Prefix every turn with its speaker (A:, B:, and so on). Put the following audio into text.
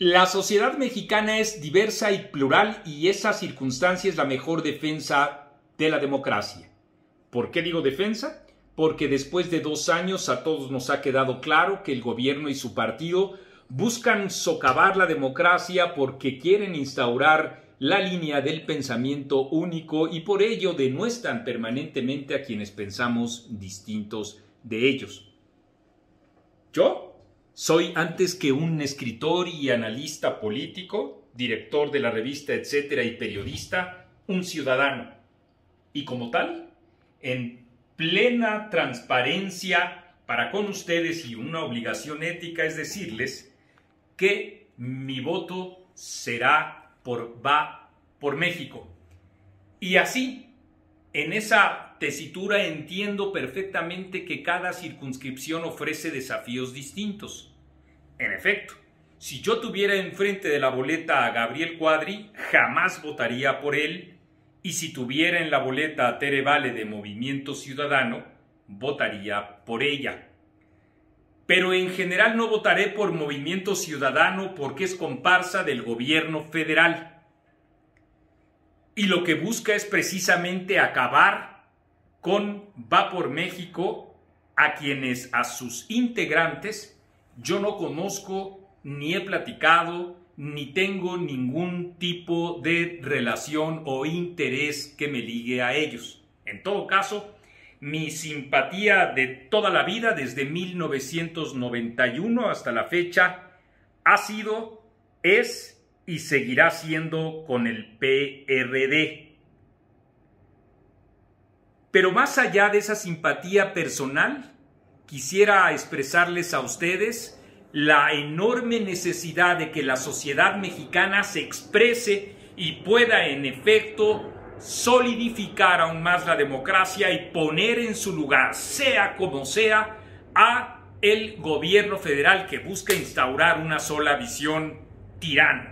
A: La sociedad mexicana es diversa y plural y esa circunstancia es la mejor defensa de la democracia. ¿Por qué digo defensa? Porque después de 2 años a todos nos ha quedado claro que el gobierno y su partido buscan socavar la democracia porque quieren instaurar la línea del pensamiento único y por ello denuestran permanentemente a quienes pensamos distintos de ellos. Yo soy, antes que un escritor y analista político, director de la revista Etcétera y periodista, un ciudadano. Y como tal, en plena transparencia para con ustedes y una obligación ética es decirles que mi voto va por México. Y así, en esa tesitura entiendo perfectamente que cada circunscripción ofrece desafíos distintos. En efecto, si yo tuviera enfrente de la boleta a Gabriel Cuadri, jamás votaría por él, y si tuviera en la boleta a Tere Vale de Movimiento Ciudadano, votaría por ella. Pero en general no votaré por Movimiento Ciudadano porque es comparsa del gobierno federal. Y lo que busca es precisamente acabar con Va por México, a sus integrantes, yo no conozco, ni he platicado, ni tengo ningún tipo de relación o interés que me ligue a ellos. En todo caso, mi simpatía de toda la vida, desde 1991 hasta la fecha, ha sido, es y seguirá siendo con el PRD. Pero más allá de esa simpatía personal, quisiera expresarles a ustedes la enorme necesidad de que la sociedad mexicana se exprese y pueda en efecto solidificar aún más la democracia y poner en su lugar, sea como sea, a el gobierno federal que busca instaurar una sola visión tirana.